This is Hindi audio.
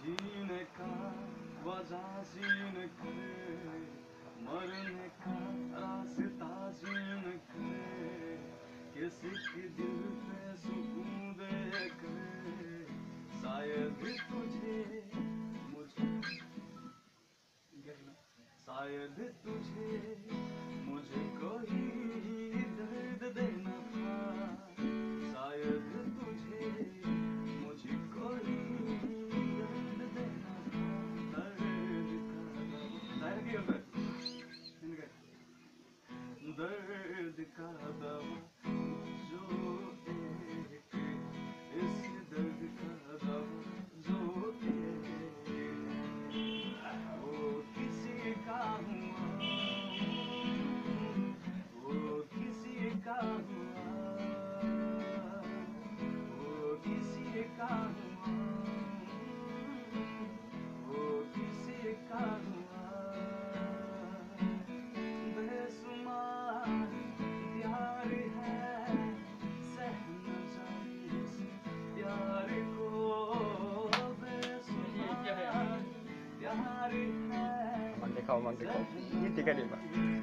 जीने का वजह जीन के, मरने का रास्ता जीन के, किसी के दिल पे सुकून दे के, शायद तुझे मुझे, शायद तुझे मुझे कोई दर्द देना था, शायद तुझे मुझे कोई दर्द देना था। दर्द का दवा जो एक, इस दर्द का दवा जो एक, वो किसी का हुआ, वो किसी का हुआ, वो किसी का हुआ, वो किसी का हुआ। बेसुमार प्यार है, सह न जाए इस प्यार को, बेसुमार प्यार है। Mang dekau, ini tiga nih, Pak.